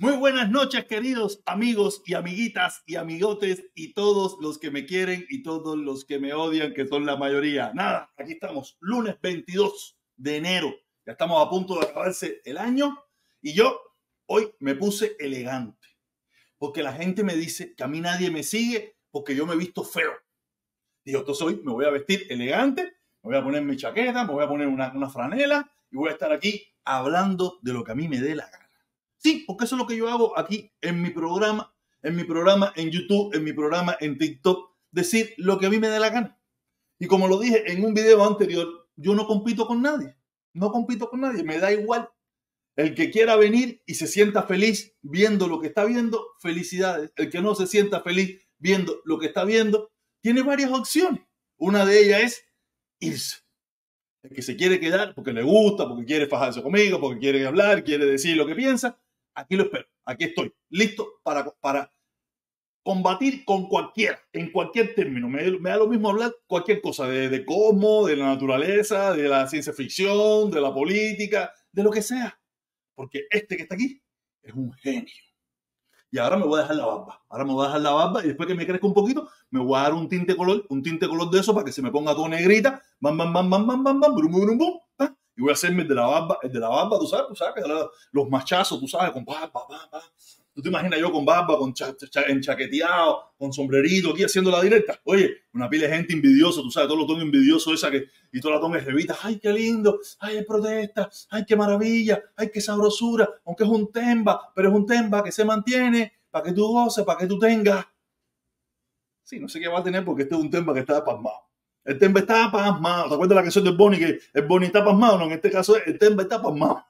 Muy buenas noches, queridos amigos y amiguitas y amigotes y todos los que me quieren y todos los que me odian, que son la mayoría. Nada, aquí estamos, lunes 22 de enero. Ya estamos a punto de acabarse el año y yo hoy me puse elegante porque la gente me dice que a mí nadie me sigue porque yo me he visto feo. Digo, entonces hoy me voy a vestir elegante, me voy a poner mi chaqueta, me voy a poner una franela y voy a estar aquí hablando de lo que a mí me dé la gana. Sí, porque eso es lo que yo hago aquí en mi programa en YouTube, en mi programa en TikTok, decir lo que a mí me dé la gana. Y como lo dije en un video anterior, yo no compito con nadie, me da igual. El que quiera venir y se sienta feliz viendo lo que está viendo, felicidades. El que no se sienta feliz viendo lo que está viendo, tiene varias opciones. Una de ellas es irse. El que se quiere quedar porque le gusta, porque quiere fajarse conmigo, porque quiere hablar, quiere decir lo que piensa, aquí lo espero. Aquí estoy, listo para combatir con cualquiera, en cualquier término. Me da lo mismo hablar cualquier cosa, de cómo, de la naturaleza, de la ciencia ficción, de la política, de lo que sea. Porque este que está aquí es un genio. Y ahora me voy a dejar la barba. Y después que me crezca un poquito, me voy a dar un tinte color de eso para que se me ponga todo negrita. Bam, bam, bam, bam, bam, bam, bam, brum, brum, brum, ¿ah? Y voy a hacerme el de la barba, tú sabes, los machazos, tú sabes, con barba, barba. ¿Tú te imaginas yo con barba, enchaqueteado, con sombrerito aquí haciendo la directa? Oye, una pila de gente envidiosa, tú sabes, todos los tonos envidiosos esa que, y todas las tonos revistas, ay, qué lindo, ay, es protesta, ay, qué maravilla, ay, qué sabrosura, aunque es un temba, pero es un temba que se mantiene para que tú goces, para que tú tengas. Sí, no sé qué va a tener porque este es un temba que está pasmado. El temba está pasmado. ¿Te acuerdas la canción del Bonnie que el Bonnie está pasmado? No, en este caso el temba está pasmado.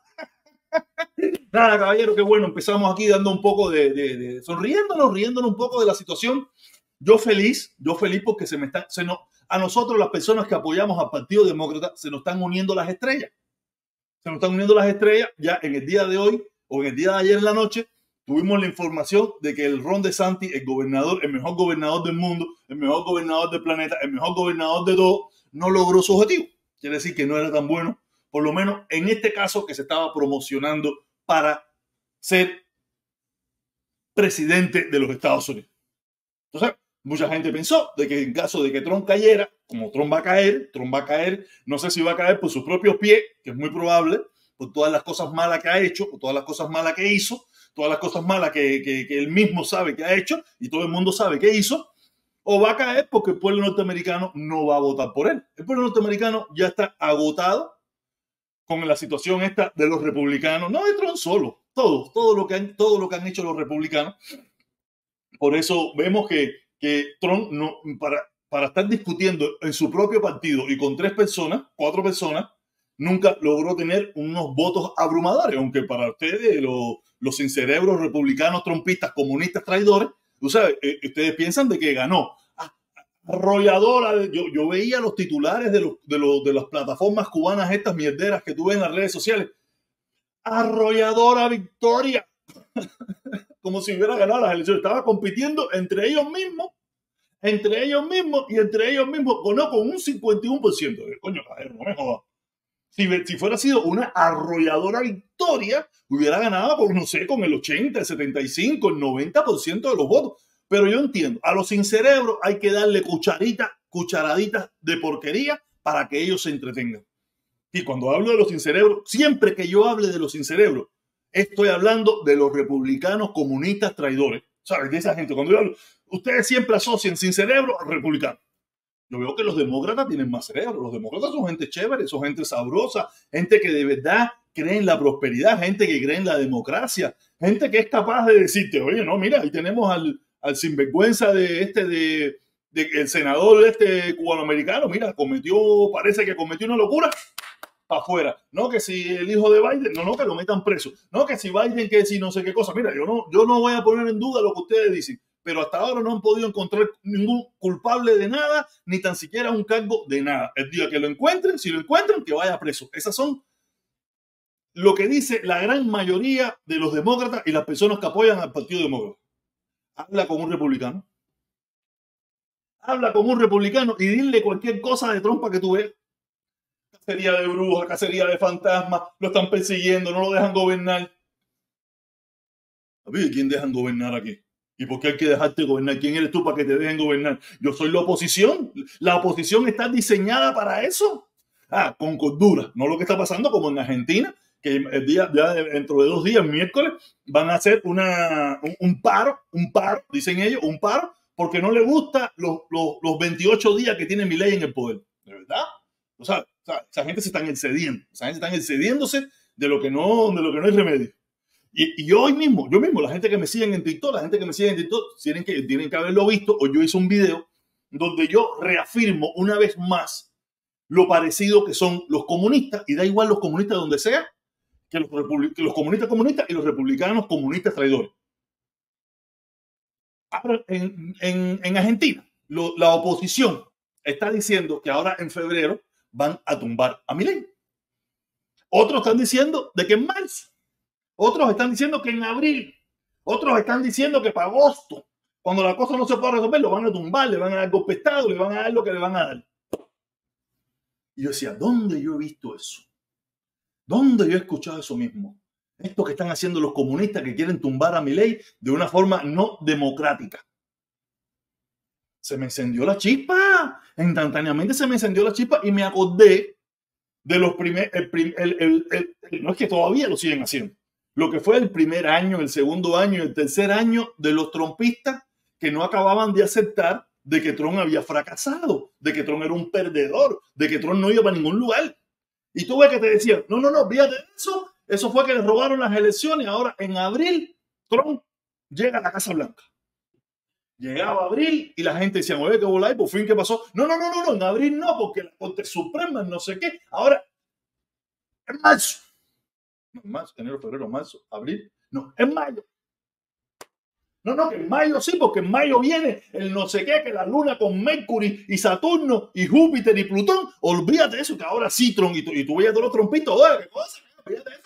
Nada, caballero, qué bueno. Empezamos aquí dando un poco sonriéndonos, riéndonos un poco de la situación. Yo feliz porque a nosotros, las personas que apoyamos al Partido Demócrata, se nos están uniendo las estrellas. Ya en el día de hoy o en el día de ayer en la noche. Tuvimos la información de que el Ron DeSantis, el mejor gobernador del mundo, el mejor gobernador del planeta, el mejor gobernador de todo, no logró su objetivo. Quiere decir que no era tan bueno, por lo menos en este caso que se estaba promocionando para ser presidente de los Estados Unidos. Entonces, mucha gente pensó de que en caso de que Trump cayera, como Trump va a caer, no sé si va a caer por sus propios pies, que es muy probable, por todas las cosas malas que ha hecho, por todas las cosas malas que hizo, todas las cosas malas que él mismo sabe que ha hecho y todo el mundo sabe que hizo, o va a caer porque el pueblo norteamericano no va a votar por él. El pueblo norteamericano ya está agotado con la situación esta de los republicanos, no de Trump solo, todo lo que han hecho los republicanos. Por eso vemos que Trump, para estar discutiendo en su propio partido y con 4 personas, nunca logró tener unos votos abrumadores, aunque para ustedes, los sincerebros republicanos, trumpistas, comunistas, traidores, tú sabes, ustedes piensan de que ganó. Arrolladora, yo veía los titulares de las plataformas cubanas, estas mierderas que tú ves en las redes sociales. Arrolladora victoria. Como si hubiera ganado las elecciones. Estaba compitiendo entre ellos mismos ganó con un 51%. Coño, no me jodas. Si fuera sido una arrolladora victoria, hubiera ganado con, no sé, con el 80, el 75, el 90% de los votos. Pero yo entiendo, a los sin cerebro hay que darle cucharaditas de porquería para que ellos se entretengan. Y cuando hablo de los sin cerebro, siempre que yo hable de los sin cerebro, estoy hablando de los republicanos comunistas traidores. ¿Sabes? De esa gente. Cuando yo hablo, ustedes siempre asocian sin cerebro a republicanos. Yo veo que los demócratas tienen más cerebro. Los demócratas son gente chévere, son gente sabrosa, gente que de verdad cree en la prosperidad, gente que cree en la democracia, gente que es capaz de decirte, oye, no, mira, ahí tenemos al sinvergüenza de el senador cubanoamericano, mira, parece que cometió una locura, para afuera. No, que si el hijo de Biden, no, que lo metan preso. No, que si Biden, que si no sé qué cosa. Mira, yo no voy a poner en duda lo que ustedes dicen, pero hasta ahora no han podido encontrar ningún culpable de nada, ni tan siquiera un cargo de nada. El día que lo encuentren, si lo encuentran, que vaya preso. Esas son lo que dice la gran mayoría de los demócratas y las personas que apoyan al Partido Demócrata. Habla con un republicano. Y dile cualquier cosa de Trump para que tú veas. Cacería de brujas, cacería de fantasmas, lo están persiguiendo, no lo dejan gobernar. Papi, ¿quién dejan gobernar aquí? ¿Y por qué hay que dejarte gobernar? ¿Quién eres tú para que te dejen gobernar? Yo soy la oposición. La oposición está diseñada para eso. Con cordura. No lo que está pasando como en Argentina, que el día, ya dentro de 2 días, miércoles, van a hacer un paro, dicen ellos, un paro, porque no le gusta los 28 días que tiene Milei en el poder. ¿De verdad? O sea, esa gente se están excediendo. Esa gente están excediéndose de lo que no hay remedio. Y yo mismo, la gente que me siguen en TikTok, tienen que haberlo visto, o yo hice un video donde yo reafirmo una vez más lo parecido que son los comunistas, y da igual los comunistas donde sea, que los comunistas comunistas y los republicanos comunistas traidores. Ahora, en Argentina, la oposición está diciendo que ahora en febrero van a tumbar a Milei. Otros están diciendo de que en marzo. Otros están diciendo que en abril. Otros están diciendo que para agosto, cuando la cosa no se pueda resolver, lo van a tumbar, le van a dar golpe de Estado, le van a dar lo que le van a dar. Y yo decía, ¿dónde yo he visto eso? ¿Dónde yo he escuchado eso mismo? Esto que están haciendo los comunistas que quieren tumbar a Milei de una forma no democrática. Se me encendió la chispa. Instantáneamente se me encendió la chispa y me acordé de los primeros, no es que todavía lo siguen haciendo, lo que fue el primer año, el segundo año y el tercer año de los trumpistas que no acababan de aceptar de que Trump había fracasado, de que Trump era un perdedor, de que Trump no iba para ningún lugar. Y tú ves que te decían, no, fíjate eso, eso fue que le robaron las elecciones. Ahora en abril Trump llega a la Casa Blanca. Llegaba abril y la gente decía, oye, qué bola, y por fin, ¿qué pasó? No, en abril no, porque la Corte Suprema no sé qué. Ahora, en marzo. No, en marzo, enero, febrero, marzo, abril. No, en mayo. No, que en mayo sí, porque en mayo viene el no sé qué, que la luna con Mercury y Saturno y Júpiter y Plutón. Olvídate de eso, que ahora sí, Trump, y tú veías todos los trompitos, oye, ¿qué cosa? Olvídate de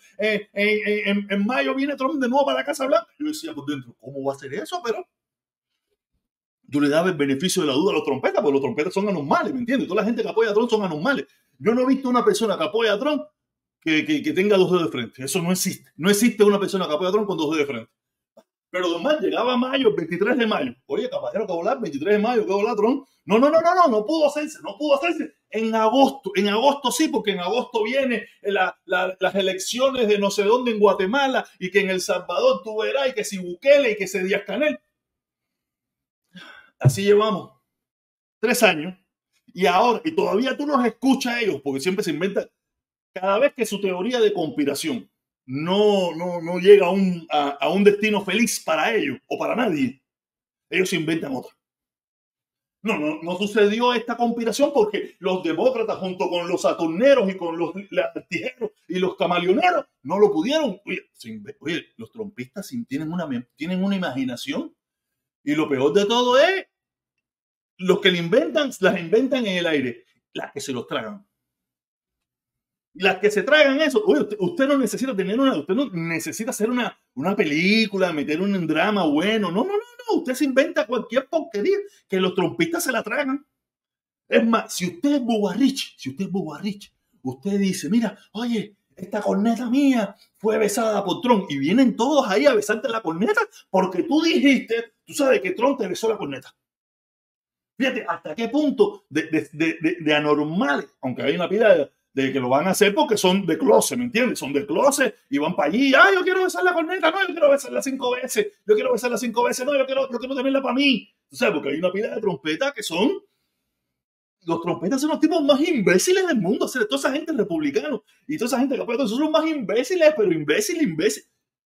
eso. En mayo viene Trump de nuevo para la Casa Blanca. Yo decía por dentro, ¿cómo va a ser eso? Pero yo le daba el beneficio de la duda a los trompetas, porque los trompetas son anormales, ¿me entiendes? Toda la gente que apoya a Trump son anormales. Yo no he visto una persona que apoya a Trump que tenga 2 dedos de frente. Eso no existe. No existe una persona que apoya a Trump con 2 dedos de frente. Pero además llegaba mayo, el 23 de mayo. Oye, caballero, que volar, 23 de mayo, que volar Trump. No pudo hacerse. En agosto sí, porque en agosto viene las elecciones de no sé dónde en Guatemala, y que en El Salvador tú verás, y que si Bukele, y que si Díaz-Canel. Así llevamos 3 años, y ahora, y todavía tú los escuchas a ellos, porque siempre se inventan, cada vez que su teoría de conspiración no llega a un destino feliz para ellos o para nadie, ellos se inventan otra. No sucedió esta conspiración porque los demócratas, junto con los saturneros y con los tijeros y los camaleoneros, no lo pudieron. Oye, los trompistas tienen una imaginación, y lo peor de todo es los que las inventan en el aire, las que se los tragan. Las que se tragan eso. Oye, usted no necesita usted no necesita hacer una película, meter un drama bueno. No. Usted se inventa cualquier porquería que los trompistas se la tragan. Es más, si usted es bobarrich, usted dice, mira, oye, esta corneta mía fue besada por Trump, y vienen todos ahí a besarte la corneta porque tú dijiste, tú sabes que Trump te besó la corneta. Fíjate hasta qué punto de anormales, aunque hay una pila de que lo van a hacer porque son de closet, ¿me entiendes? Son de closet y van para allí. Yo quiero besar la corneta, no, yo quiero besarla 5 veces. Yo quiero besarla 5 veces, no, yo quiero tenerla para mí. O sea, porque hay una pila de trompetas que son... Los trompetas son los tipos más imbéciles del mundo. O sea, toda esa gente republicana y toda esa gente que apoya, son los más imbéciles, pero imbécil.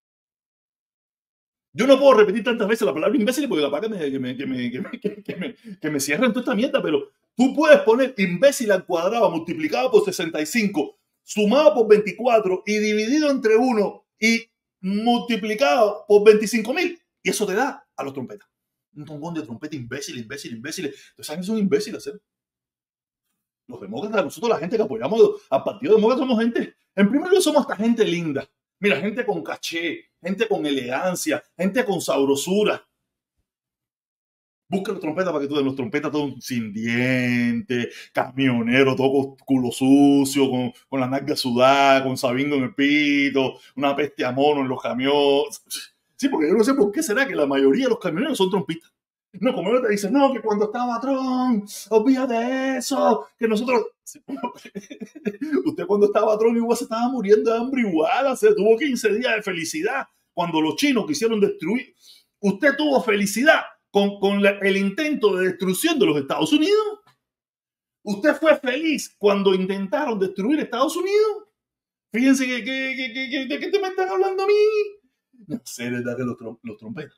Yo no puedo repetir tantas veces la palabra imbécil porque capaz que me cierran toda esta mierda, pero tú puedes poner imbécil al cuadrado multiplicado por 65, sumado por 24 y dividido entre 1 y multiplicado por 25.000, y eso te da a los trompetas. Un trombón de trompeta imbéciles. Entonces, son imbéciles, ¿eh? Los demócratas, nosotros la gente que apoyamos al Partido Demócrata somos gente, en primer lugar somos esta gente linda. Mira, gente con caché, gente con elegancia, gente con sabrosura. Busca los trompetas para que tú veas los trompetas todos sin dientes, camioneros, todo con culo sucio, con la nalga sudada, con sabingo en el pito, una peste a mono en los camiones. Sí, porque yo no sé por qué será que la mayoría de los camioneros son trompistas. No, como ellos te dicen, no, que cuando estaba Trump, olvídate de eso, que nosotros... Usted cuando estaba Trump igual se estaba muriendo de hambre igual, se tuvo 15 días de felicidad cuando los chinos quisieron destruir. Usted tuvo felicidad con el intento de destrucción de los Estados Unidos. Usted fue feliz cuando intentaron destruir Estados Unidos. Fíjense ¿de qué te me están hablando a mí? No sé, ¿verdad que los trompetas?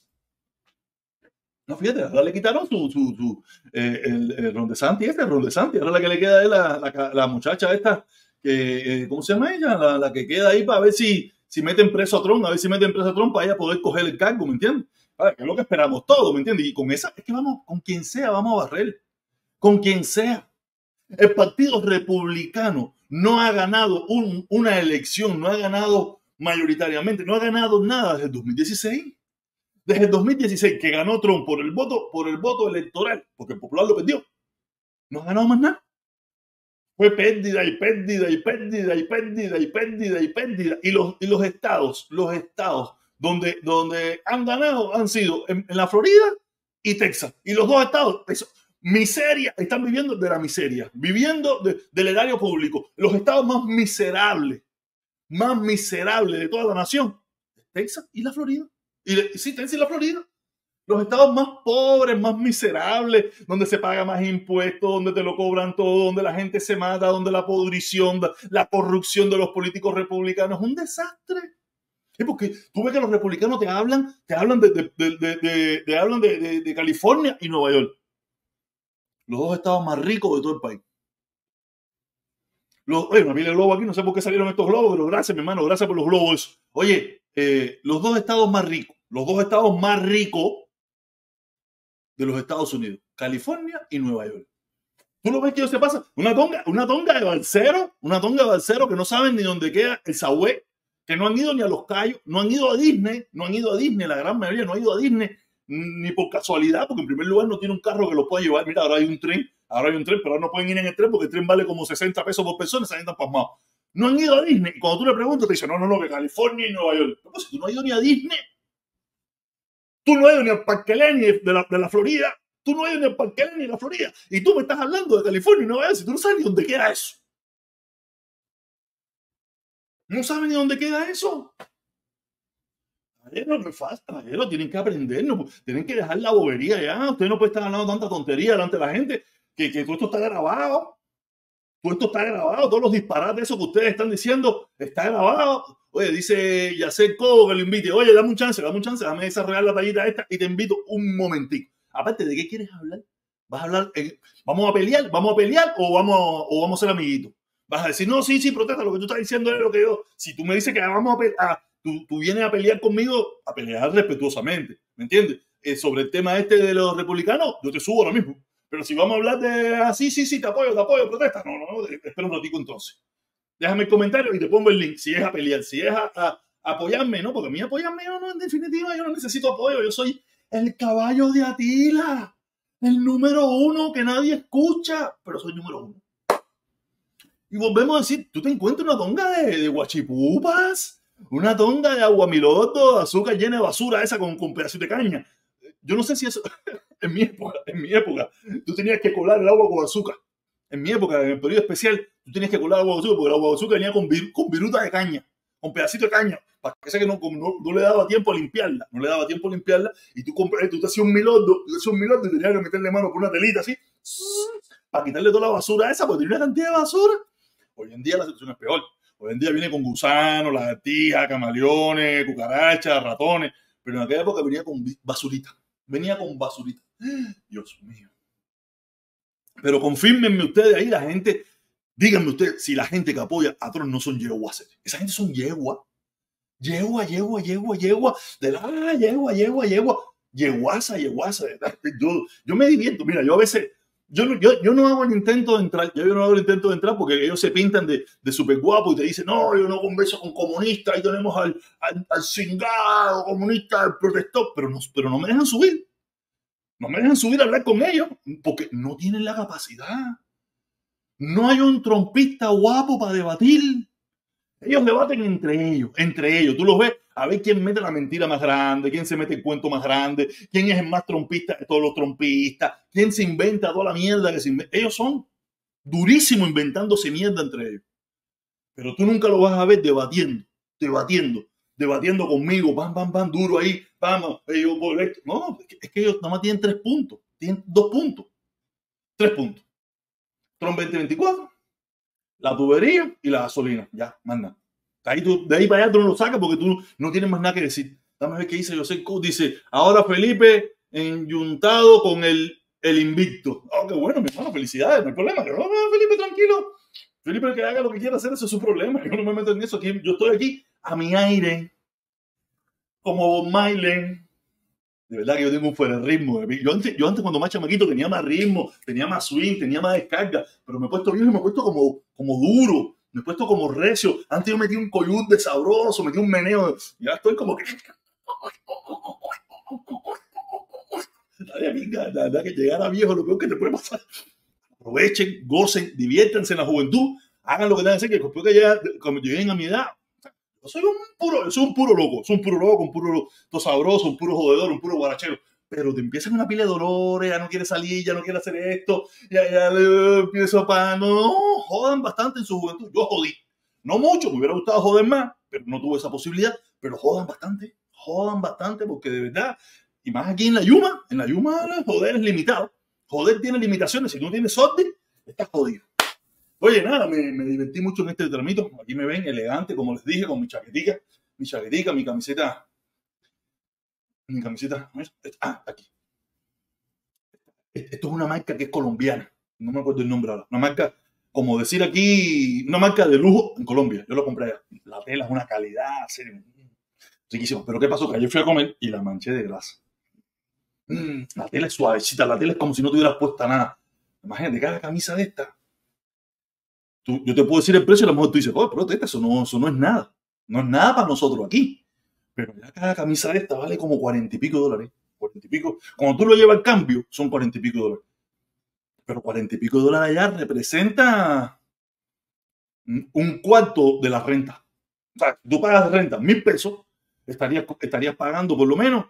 No, fíjate, ahora le quitaron el Ron DeSantis, ahora la que le queda es la muchacha esta, que, ¿cómo se llama ella? La que queda ahí para ver si meten preso a Trump, para ella poder coger el cargo, ¿me entiendes? Para que es lo que esperamos todos, ¿me entiendes? Y con esa, es que vamos, con quien sea, vamos a barrer, con quien sea. El Partido Republicano no ha ganado una elección, no ha ganado mayoritariamente, no ha ganado nada desde el 2016. Desde el 2016, que ganó Trump por el voto electoral, porque el popular lo perdió, no ha ganado más nada. Fue pérdida y pérdida y pérdida y pérdida y pérdida y pérdida. Y los estados donde han ganado han sido en la Florida y Texas. Y los dos estados, miseria, están viviendo de la miseria, viviendo del erario público. Los estados más miserables de toda la nación, Texas y la Florida. Sí, Texas y la Florida. Los estados más pobres, más miserables, donde se paga más impuestos, donde te lo cobran todo, donde la gente se mata, donde la podrición, la corrupción de los políticos republicanos es un desastre. Es porque tú ves que los republicanos te hablan de California y Nueva York. Los dos estados más ricos de todo el país. Oye, me viene el globo aquí, no sé por qué salieron estos globos, pero gracias, mi hermano, gracias por los globos. Oye, los dos estados más ricos de los Estados Unidos, California y Nueva York. ¿Tú lo ves que ellos se pasan? Una tonga de balsero que no saben ni dónde queda el Subway, que no han ido ni a Los Cayos, no han ido a Disney, la gran mayoría no ha ido a Disney ni por casualidad, porque en primer lugar no tiene un carro que los pueda llevar. Mira, ahora hay un tren, pero ahora no pueden ir en el tren porque el tren vale como 60 pesos por persona, se están pasmados. No han ido a Disney. Y cuando tú le preguntas, te dicen, no, que California y Nueva York. Pero si tú no has ido ni a Disney, tú no has ido ni al Parque Leni de la Florida, tú no has ido ni al Parque Leni de la Florida, y tú me estás hablando de California y Nueva York, si tú no sabes ni dónde queda eso. ¿No sabes ni dónde queda eso? No es fácil, tienen que aprender, tienen que dejar la bobería ya. Usted no puede estar hablando tanta tontería delante de la gente, que todo esto está grabado. Todo esto está grabado, todos los disparates esos que ustedes están diciendo, está grabado. Oye, dice Yacel Cobo que lo invite. Oye, dame un chance, déjame desarrollar la tallita esta y te invito un momentico. Aparte, ¿de qué quieres hablar? ¿Vas a hablar? ¿Vamos a pelear o vamos a ser amiguitos? Vas a decir, no, sí, protesta, lo que tú estás diciendo es lo que yo... Si tú me dices que vamos a pelear, tú vienes a pelear conmigo, a pelear respetuosamente, ¿me entiendes? Sobre el tema este de los republicanos, yo te subo ahora mismo. Pero si vamos a hablar de, sí, te apoyo, protesta. No, espera un ratico entonces. Déjame el comentario y te pongo el link. Si es a pelear, si es a apoyarme, ¿no? Porque a mí apoyarme, en definitiva, yo no necesito apoyo. Yo soy el caballo de Atila, el número 1 que nadie escucha, pero soy número 1. Y volvemos a decir, tú te encuentras una tonga de guachipupas, una tonga de aguamiloto, de azúcar llena de basura esa con pedacito de caña. Yo no sé si eso... En mi época, tú tenías que colar el agua con azúcar. En mi época, en el periodo especial, tú tenías que colar agua con azúcar porque el agua con azúcar venía con viruta de caña, con pedacito de caña, para que que no le daba tiempo a limpiarla. Y tú te hacías un milordo y tenías que meterle mano por una telita así, para quitarle toda la basura esa, porque tenía una cantidad de basura. Hoy en día la situación es peor. Hoy en día viene con gusanos, lagartijas, camaleones, cucarachas, ratones, pero en aquella época venía con basurita. Dios mío. Pero confírmenme ustedes ahí, la gente, díganme ustedes si la gente que apoya a Trump no son yeguas. Esa gente son yegua. Yegua. Yeguasa. Yo me divierto. Mira, yo a veces, yo no hago el intento de entrar, porque ellos se pintan de súper guapo y te dicen, no, yo no converso con comunistas, ahí tenemos al cingado comunista, al protector, pero no me dejan subir. No me dejan subir a hablar con ellos porque no tienen la capacidad. No hay un trompista guapo para debatir. Ellos debaten entre ellos. Tú los ves a ver quién mete la mentira más grande, quién se mete el cuento más grande, quién es el más trompista de todos los trompistas, quién se inventa toda la mierda que se inventa. Ellos son durísimos inventándose mierda entre ellos. Pero tú nunca lo vas a ver debatiendo conmigo, van, duro ahí, vamos, ellos por esto. No, es que ellos nada más tienen 3 puntos, tienen 2 puntos, 3 puntos. Trump 2024, la tubería y la gasolina, ya, más nada. De ahí para allá tú no lo sacas porque tú no tienes más nada que decir. Dame a ver qué dice José Cou. Dice, ahora Felipe enyuntado con el invicto. Oh, qué bueno, mi hermano, felicidades, no hay problema. No, Felipe, tranquilo. Felipe, que haga lo que quiera hacer, eso es su problema. Yo no me meto en eso. Aquí, yo estoy aquí a mi aire, como Bob Marley. De verdad que yo tengo un fuera de ritmo. Yo antes cuando más chamaquito tenía más ritmo, tenía más swing, tenía más descarga, pero me he puesto viejo y me he puesto como duro, me he puesto como recio. Antes yo metí un coyut de sabroso, metí un meneo. Ya estoy como que... La verdad que llegar a viejo es lo peor que te puede pasar. Aprovechen, gocen, diviértanse en la juventud, hagan lo que tengan que hacer, que después que cuando lleguen a mi edad, yo soy un puro loco, un puro loco, todo sabroso, un puro jodedor, un puro guarachero. Pero te empiezan una pila de dolores, ya no quiere salir, ya no quiere hacer esto, ya empiezo para... No, jodan bastante en su juventud. Yo jodí. No mucho, me hubiera gustado joder más, pero no tuve esa posibilidad. Pero jodan bastante porque de verdad, y más aquí en la Yuma, joder es limitado. Joder tiene limitaciones. Si no tienes sorte, estás jodido. Oye, nada, me divertí mucho en este tramito. Aquí me ven elegante, como les dije, con mi chaquetica, mi camiseta. Aquí. Esto es una marca que es colombiana. No me acuerdo el nombre ahora. Una marca, como decir aquí, una marca de lujo en Colombia. Yo lo compré allá. La tela es una calidad, serio, riquísimo. Pero ¿qué pasó? Que ayer fui a comer y la manché de grasa. La tela es suavecita, la tela es como si no tuvieras puesta nada. Imagínate, cada camisa de esta. Yo te puedo decir el precio y a lo mejor tú dices, oh, pero eso no es nada. No es nada para nosotros aquí. Pero ya cada camisa de esta vale como 40 y pico dólares. 40 y pico. Cuando tú lo llevas al cambio, son 40 y pico dólares. Pero 40 y pico dólares allá representa un cuarto de la renta. O sea, tú pagas renta 1,000 pesos, estarías pagando por lo menos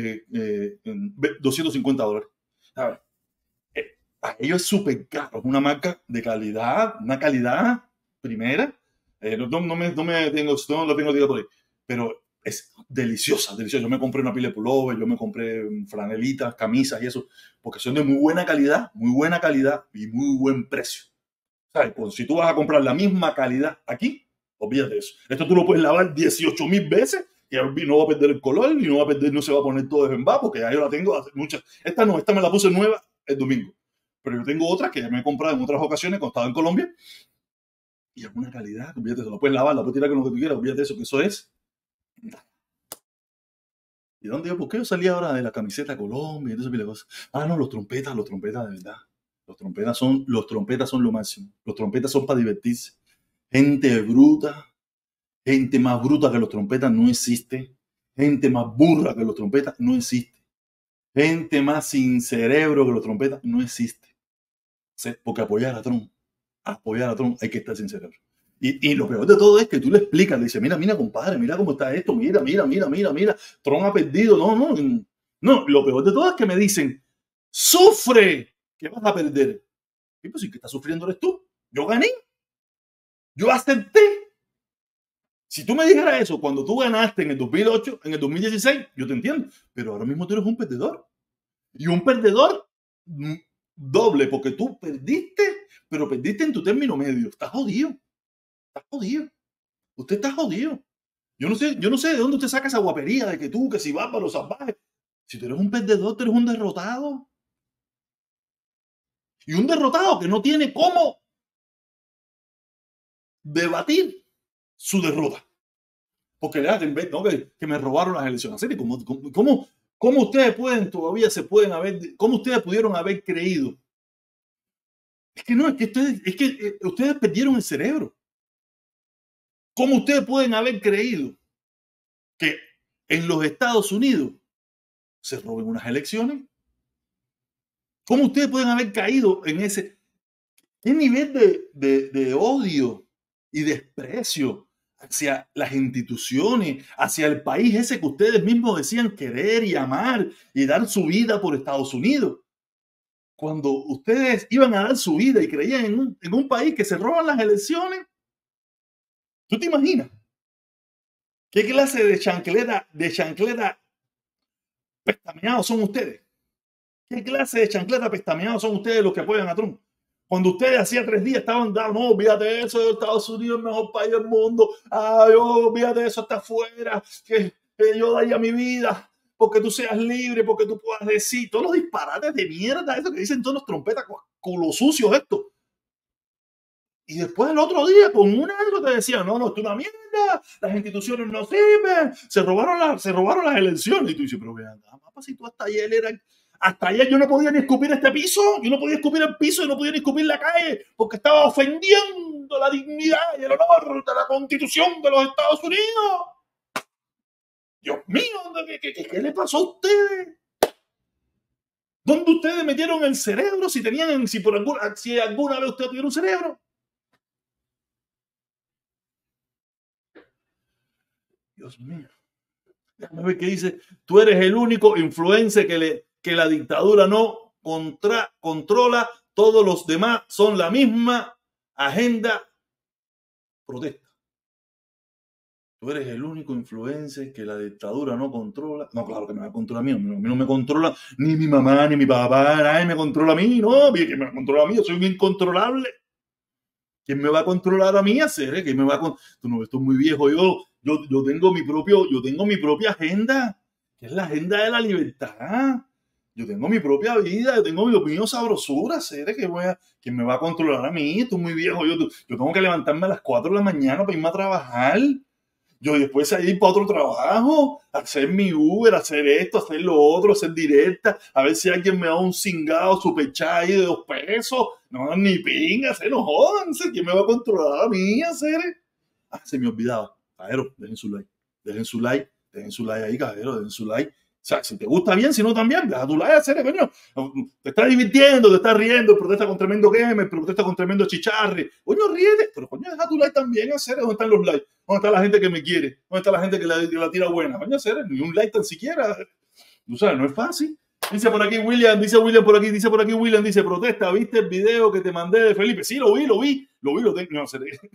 250 dólares. A ver, a ellos es súper caro, es una marca de calidad, una calidad primera. No lo tengo por ahí, pero es deliciosa. Yo me compré una pila de pullover, yo me compré franelitas, camisas y eso, porque son de muy buena calidad y muy buen precio. ¿Sabes? Pues si tú vas a comprar la misma calidad aquí, olvídate de eso. Esto tú lo puedes lavar 18,000 veces y no va a perder el color y no se va a poner todo desbembado, porque ya yo la tengo hace muchas. Esta me la puse nueva el domingo. Pero yo tengo otras que ya me he comprado en otras ocasiones cuando estaba en Colombia. Y es una calidad, olvídate, se lo puedes lavar, la puedes tirar con lo que tú quieras, olvídate de eso, que eso es. ¿Y dónde yo? ¿Por qué yo salí ahora de la camiseta Colombia y todo ese cosas? No, los trompetas de verdad. Los trompetas son lo máximo. Los trompetas son para divertirse. Gente bruta, gente más bruta que los trompetas no existe. Gente más burra que los trompetas no existe. Gente más sin cerebro que los trompetas no existe. Porque apoyar a Trump hay que estar sin cerebro. Y lo peor de todo es que tú le explicas, le dices, mira, compadre, mira cómo está esto, mira, Trump ha perdido, no, lo peor de todo es que me dicen, sufre, que vas a perder. Y pues sí, que está sufriendo eres tú. Yo gané, yo acepté. Si tú me dijeras eso cuando tú ganaste en el 2008, en el 2016, yo te entiendo, pero ahora mismo tú eres un perdedor. Y un perdedor doble, porque tú perdiste, pero perdiste en tu término medio. Estás jodido. Usted está jodido. Yo no sé de dónde usted saca esa guapería de que tú, que si vas para los salvajes. Si tú eres un perdedor, tú eres un derrotado. Y un derrotado que no tiene cómo debatir su derrota. Porque le hacen ver, ¿no? que me robaron las elecciones. ¿Cómo ustedes cómo ustedes pudieron haber creído? Es que ustedes perdieron el cerebro. ¿Cómo ustedes pueden haber creído que en los Estados Unidos se roben unas elecciones? ¿Cómo ustedes pueden haber caído en ese? ¿Qué nivel de odio y desprecio hacia las instituciones, hacia el país ese que ustedes mismos decían querer y amar y dar su vida por Estados Unidos. Cuando ustedes iban a dar su vida y creían en un país que se roban las elecciones, ¿tú te imaginas qué clase de chancleta pestañeados son ustedes? ¿Qué clase de chancleta pestañeados son ustedes los que apoyan a Trump? Cuando ustedes hacía 3 días estaban dando, no, olvídate de eso, Estados Unidos es el mejor país del mundo, olvídate de eso, está afuera, que yo daría mi vida porque tú seas libre, porque tú puedas decir todos los disparates de mierda, eso que dicen todos los trompetas, culo sucios esto. Y después el otro día, con un algo te decían, no, esto es una mierda, las instituciones no sirven, se robaron las elecciones. Y tú dices, pero vean, papá, si tú hasta ayer yo no podía ni escupir este piso, yo no podía escupir el piso y no podía ni escupir la calle, porque estaba ofendiendo la dignidad y el honor de la Constitución de los Estados Unidos. Dios mío, ¿qué le pasó a ustedes? ¿Dónde ustedes metieron el cerebro? Si alguna vez ustedes tuvieron un cerebro. Dios mío. Déjame ver qué dice. Tú eres el único influencer que la dictadura no controla. Todos los demás son la misma agenda. Protesta. Tú eres el único influencer que la dictadura no controla. No, claro que me va a controlar a mí. A mí no me controla ni mi mamá, ni mi papá. Nadie me controla a mí. No, que me controla a mí. Yo soy un incontrolable. ¿Quién me va a controlar a mí hacer? ¿Quién me va a Tú no, esto es muy viejo. Yo tengo mi propia agenda, que es la agenda de la libertad. Yo tengo mi propia vida, yo tengo mi opinión sabrosura, ¿quién me va a controlar a mí? Esto es muy viejo. Yo tengo que levantarme a las 4 de la mañana para irme a trabajar. Yo después ir para otro trabajo, hacer mi Uber, hacer esto, hacer lo otro, hacer directa, a ver si alguien me da un cingado super ahí de 2 pesos. No, ni pinga, no jodan, ¿quién me va a controlar a mí, hacer? Se me olvidaba. Caballero, dejen su like, dejen su like ahí, caballero, dejen su like. O sea, si te gusta bien, si no también, deja tu like, hacer, coño. Te estás divirtiendo, te estás riendo, protesta con tremendo gamer, protesta con tremendo chicharre. Coño, ríete, pero coño, deja tu like también, hacer. ¿Dónde están los likes? ¿Dónde está la gente que me quiere? ¿Dónde está la gente que la tira buena? Coño, hacer, ni un like tan siquiera. Tú sabes, no es fácil. Dice por aquí William, dice William, dice, protesta, ¿viste el video que te mandé de Felipe? Sí, lo vi, lo tengo. No,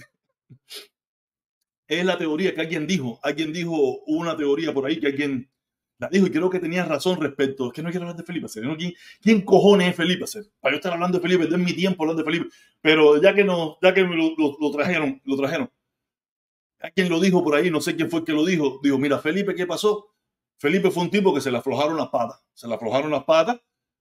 es la teoría que alguien dijo una teoría por ahí que alguien la dijo y creo que tenía razón respecto. Es que no quiero hablar de Felipe Acer, ¿no? ¿Quién cojones es Felipe Acer? Para yo estar hablando de Felipe, den mi tiempo hablando de Felipe, pero ya que me lo trajeron. Alguien lo dijo por ahí, no sé quién fue el que lo dijo. Dijo, mira, Felipe, ¿qué pasó? Felipe fue un tipo que se le aflojaron las patas.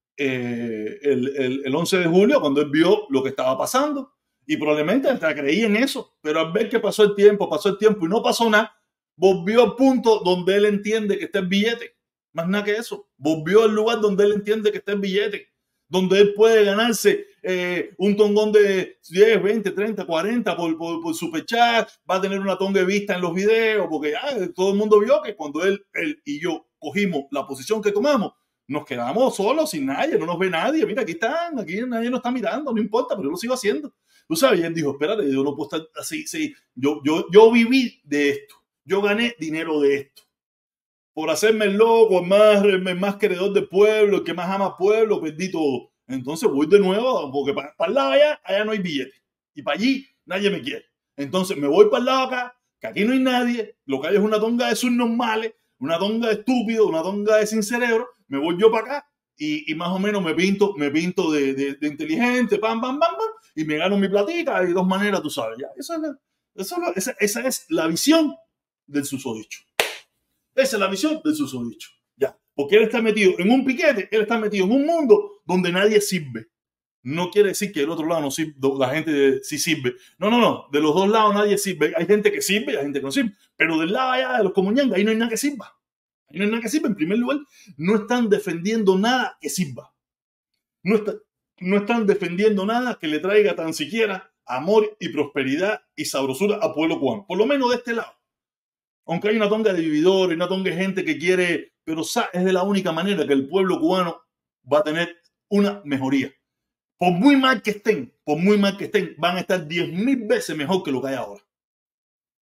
El 11 de julio, cuando él vio lo que estaba pasando. Y probablemente hasta creí en eso, pero al ver que pasó el tiempo y no pasó nada, volvió al punto donde él entiende que está el billete. Más nada que eso. Volvió al lugar donde él entiende que está el billete. Donde él puede ganarse un tongón de 10, 20, 30, 40 por superchat. Va a tener una tonga de vista en los videos, porque todo el mundo vio que cuando él y yo cogimos la posición que tomamos, nos quedamos solos, sin nadie, no nos ve nadie. Mira, aquí nadie nos está mirando, no importa, pero yo lo sigo haciendo. Tú sabes, y él dijo, espérate, yo no puedo estar así, sí. Yo viví de esto, yo gané dinero de esto. Por hacerme el loco, el más queredor del pueblo, el que más ama al pueblo, perdí todo. Entonces voy de nuevo, porque para el lado allá no hay billete. Y para allí nadie me quiere. Entonces me voy para el lado acá, que aquí no hay nadie, lo que hay es una tonga de subnormales, una tonga de estúpidos, una tonga de sin cerebro. Me voy yo para acá y más o menos me pinto de inteligente, y me gano mi platita de 2 maneras, tú sabes. Ya, esa es la visión del susodicho. Esa es la visión del susodicho. Ya, porque él está metido en un piquete, él está metido en un mundo donde nadie sirve. No quiere decir que del otro lado no sirve, la gente sí sirve. No. De los dos lados nadie sirve. Hay gente que sirve y hay gente que no sirve. Pero del lado allá de los comuñangas, ahí no hay nada que sirva. Ahí no hay nada que sirva. En primer lugar, no están defendiendo nada que sirva. No están defendiendo nada que le traiga tan siquiera amor y prosperidad y sabrosura al pueblo cubano. Por lo menos de este lado. Aunque hay una tonga de vividores, una tonga de gente que quiere, pero es de la única manera que el pueblo cubano va a tener una mejoría. Por muy mal que estén, van a estar 10.000 veces mejor que lo que hay ahora.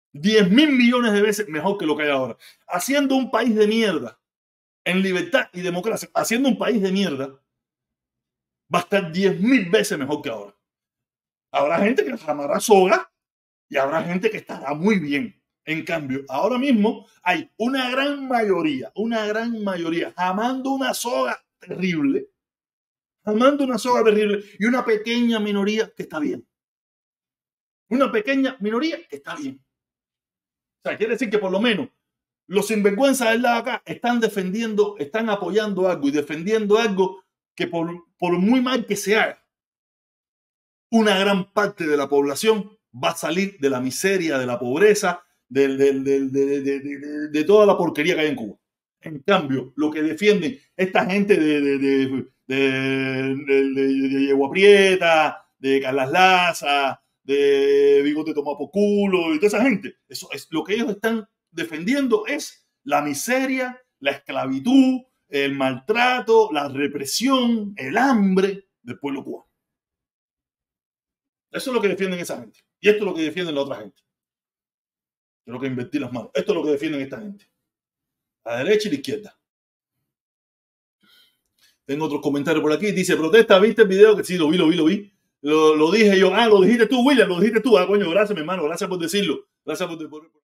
10.000 millones de veces mejor que lo que hay ahora. Haciendo un país de mierda, en libertad y democracia, haciendo un país de mierda, va a estar 10.000 veces mejor que ahora. Habrá gente que amará soga y habrá gente que estará muy bien. En cambio, ahora mismo hay una gran mayoría amando una soga terrible, y una pequeña minoría que está bien. Una pequeña minoría que está bien. O sea, quiere decir que por lo menos los sinvergüenzas del lado de acá están defendiendo, están apoyando algo y defendiendo algo que por muy mal que se haga, una gran parte de la población va a salir de la miseria, de la pobreza, de toda la porquería que hay en Cuba. En cambio, lo que defienden esta gente de Yegua Prieta, de Carlas Laza, de Bigote Tomado por Culo y toda esa gente, eso es lo que ellos están defendiendo, es la miseria, la esclavitud, el maltrato, la represión, el hambre del pueblo cubano. Eso es lo que defienden esa gente. Y esto es lo que defienden la otra gente. Tengo que invertir las manos. Esto es lo que defienden esta gente. A la derecha y a la izquierda. Tengo otros comentarios por aquí. Dice, protesta, ¿viste el video? Que sí, lo vi. Lo dije yo. Ah, lo dijiste tú, William, lo dijiste tú. Ah, coño, gracias, mi hermano. Gracias por decirlo. Gracias por